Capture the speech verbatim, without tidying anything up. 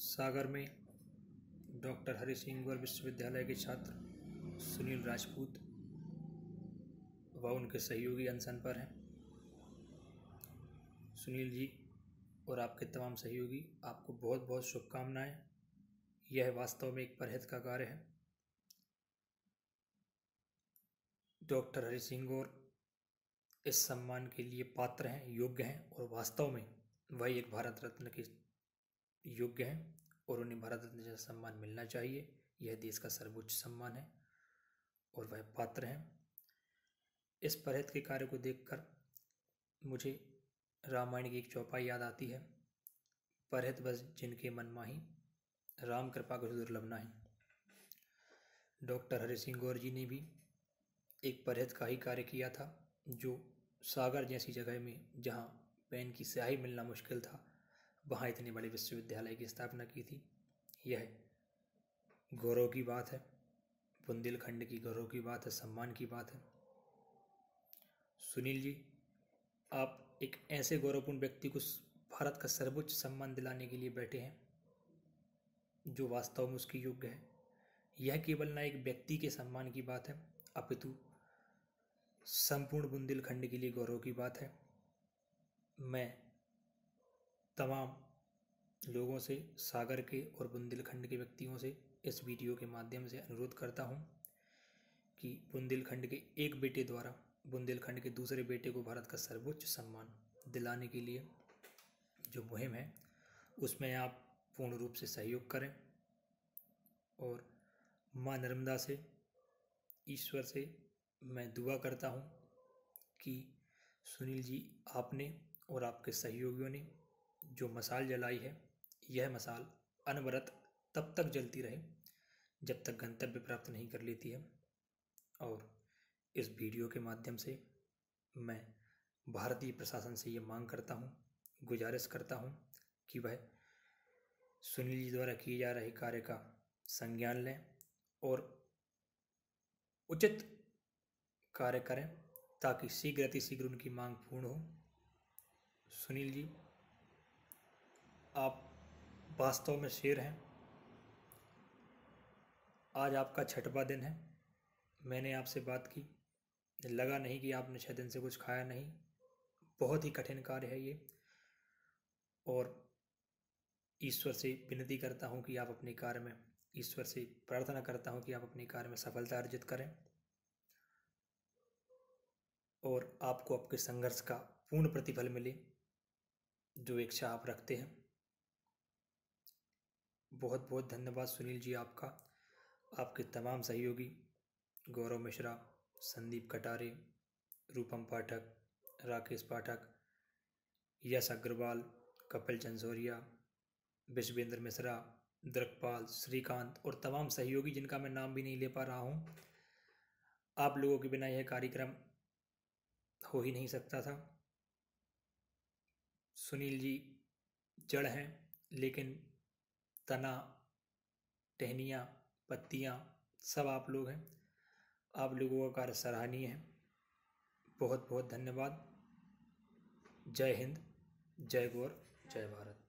सागर में डॉक्टर हरि सिंह गौर विश्वविद्यालय के छात्र सुनील राजपूत व उनके सहयोगी अनशन पर हैं। सुनील जी और आपके तमाम सहयोगी, आपको बहुत बहुत शुभकामनाएं। यह वास्तव में एक परहित का कार्य है। डॉक्टर हरि सिंह गौर इस सम्मान के लिए पात्र हैं, योग्य हैं और वास्तव में वही एक भारत रत्न के योग्य हैं और उन्हें भारत रत्न जैसा सम्मान मिलना चाहिए। यह देश का सर्वोच्च सम्मान है और वह पात्र हैं। इस परहित के कार्य को देखकर मुझे रामायण की एक चौपाई याद आती है, परहित बस जिनके मन माही, राम कृपा कुछ दुर्लभ नाहीं। डॉक्टर हरि सिंह गौर जी ने भी एक परहित का ही कार्य किया था, जो सागर जैसी जगह में जहाँ पेन की स्याही मिलना मुश्किल था, वहाँ इतने बड़े विश्वविद्यालय की स्थापना की थी। यह गौरव की बात है, बुंदेलखंड की गौरव की बात है, सम्मान की बात है। सुनील जी, आप एक ऐसे गौरवपूर्ण व्यक्ति को भारत का सर्वोच्च सम्मान दिलाने के लिए बैठे हैं जो वास्तव में उसके योग्य है। यह केवल न एक व्यक्ति के सम्मान की बात है, अपितु संपूर्ण बुंदेलखंड के लिए गौरव की बात है। मैं तमाम लोगों से, सागर के और बुंदेलखंड के व्यक्तियों से इस वीडियो के माध्यम से अनुरोध करता हूं कि बुंदेलखंड के एक बेटे द्वारा बुंदेलखंड के दूसरे बेटे को भारत का सर्वोच्च सम्मान दिलाने के लिए जो मुहिम है, उसमें आप पूर्ण रूप से सहयोग करें और माँ नर्मदा से, ईश्वर से मैं दुआ करता हूं कि सुनील जी, आपने और आपके सहयोगियों ने जो मशाल जलाई है, यह मशाल अनवरत तब तक जलती रहे जब तक गंतव्य प्राप्त नहीं कर लेती है। और इस वीडियो के माध्यम से मैं भारतीय प्रशासन से ये मांग करता हूँ, गुजारिश करता हूँ कि वह सुनील जी द्वारा किए जा रहे कार्य का संज्ञान लें और उचित कार्य करें ताकि शीघ्र अतिशीघ्र उनकी मांग पूर्ण हो। सुनील जी, आप वास्तव में शेर हैं। आज आपका छठवां दिन है। मैंने आपसे बात की, लगा नहीं कि आपने छः दिन से कुछ खाया नहीं। बहुत ही कठिन कार्य है ये और ईश्वर से विनती करता हूँ कि आप अपने कार्य में, ईश्वर से प्रार्थना करता हूँ कि आप अपने कार्य में सफलता अर्जित करें और आपको आपके संघर्ष का पूर्ण प्रतिफल मिले जो इच्छा आप रखते हैं। बहुत बहुत धन्यवाद सुनील जी आपका, आपके तमाम सहयोगी गौरव मिश्रा, संदीप कटारे, रूपम पाठक, राकेश पाठक, यश अग्रवाल, कपिल चंसोरिया, विश्वेंद्र मिश्रा, द्रकपाल, श्रीकांत और तमाम सहयोगी जिनका मैं नाम भी नहीं ले पा रहा हूँ। आप लोगों के बिना यह कार्यक्रम हो ही नहीं सकता था। सुनील जी जड़ हैं, लेकिन तना, टहनियाँ, पत्तियाँ सब आप लोग हैं। आप लोगों का कार्य सराहनीय है। बहुत बहुत धन्यवाद। जय हिंद, जय गौर, जय भारत।